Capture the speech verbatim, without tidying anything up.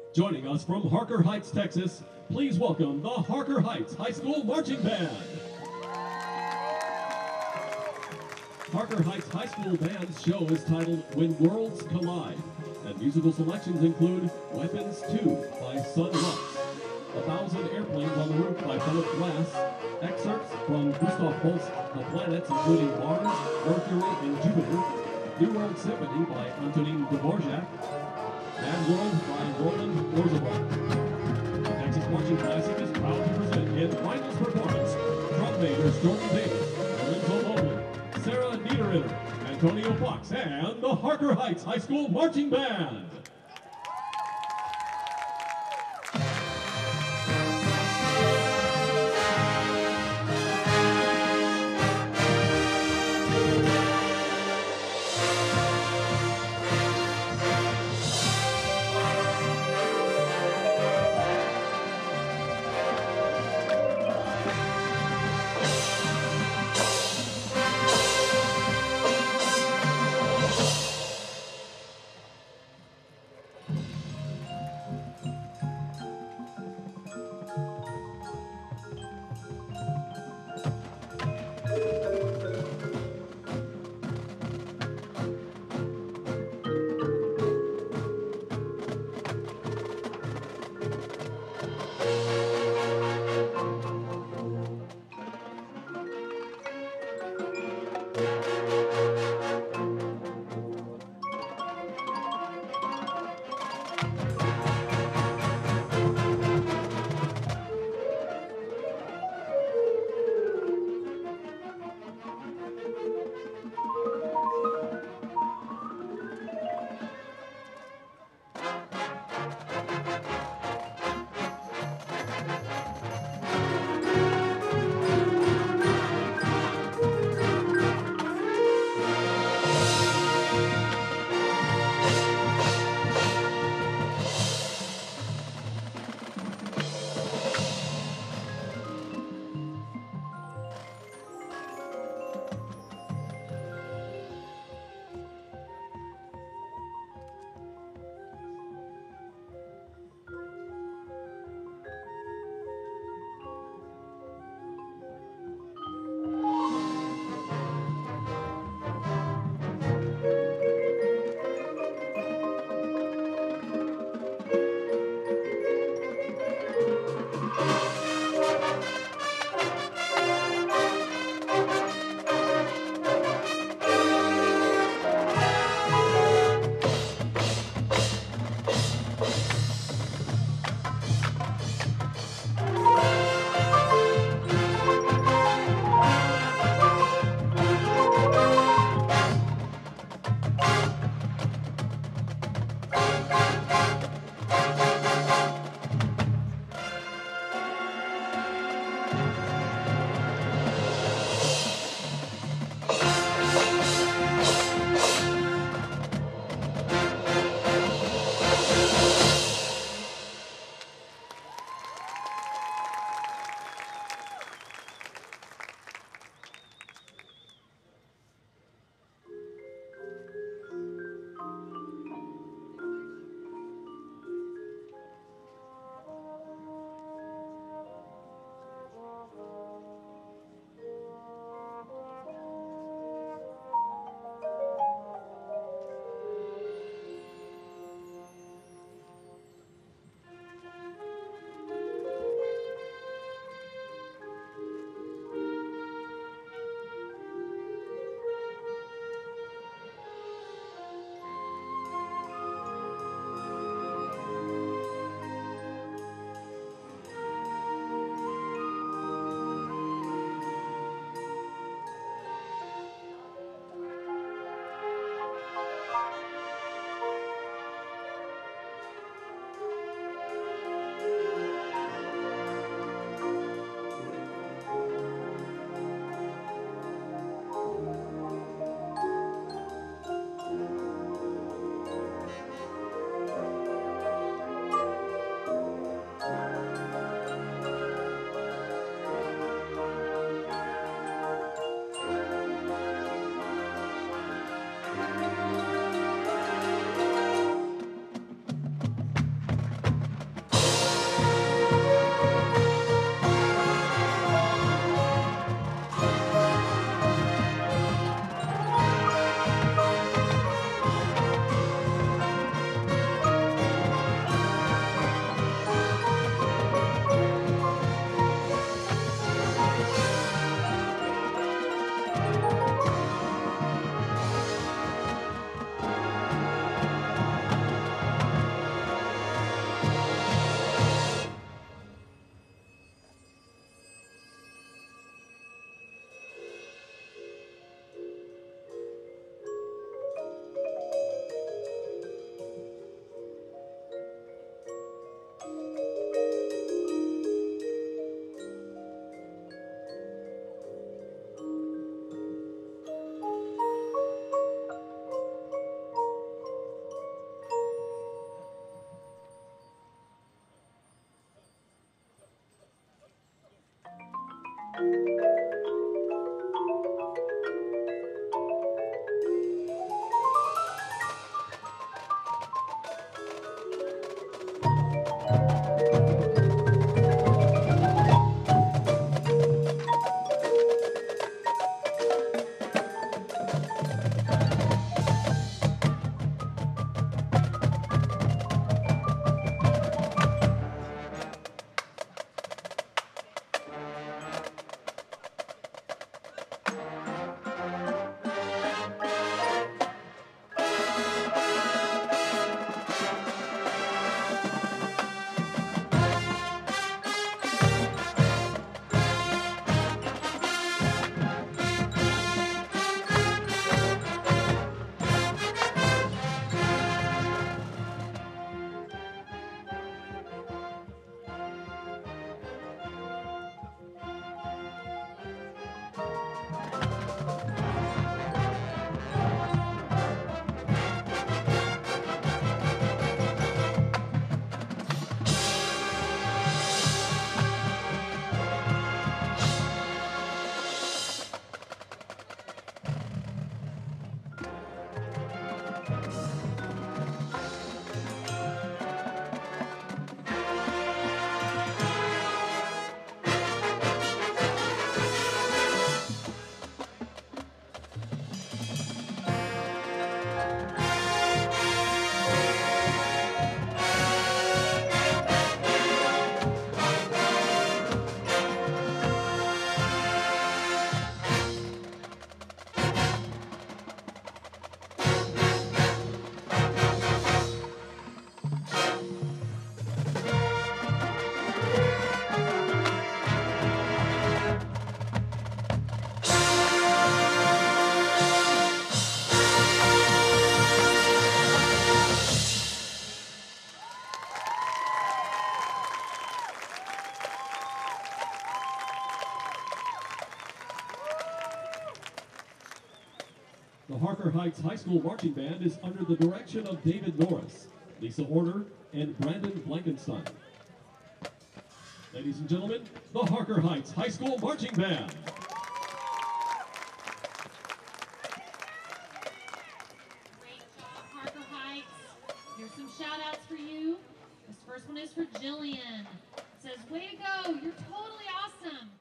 Joining us from Harker Heights, Texas, please welcome the Harker Heights High School Marching Band. Harker Heights High School Band's show is titled When Worlds Collide, and musical selections include Weapons two by Sun Lux, A Thousand Airplanes on the Roof by Philip Glass, excerpts from Gustav Holst's The Planets, including Mars, Mercury, and Jupiter, New World Symphony by Antonin Dvorak, Mad World by Roland Orzabal. The Texas Marching Classic is proud to present in finals performance drum majors Jordan Davis, Lorenzo Mobley, Sarah Niederritter, Antonio Fox, and the Harker Heights High School Marching Band. The Harker Heights High School Marching Band is under the direction of David Norris, Lisa Orner, and Brandon Blankenstein. Ladies and gentlemen, the Harker Heights High School Marching Band. Great job, Harker Heights. Here's some shout outs for you. This first one is for Jillian. It says, way to go, you're totally awesome.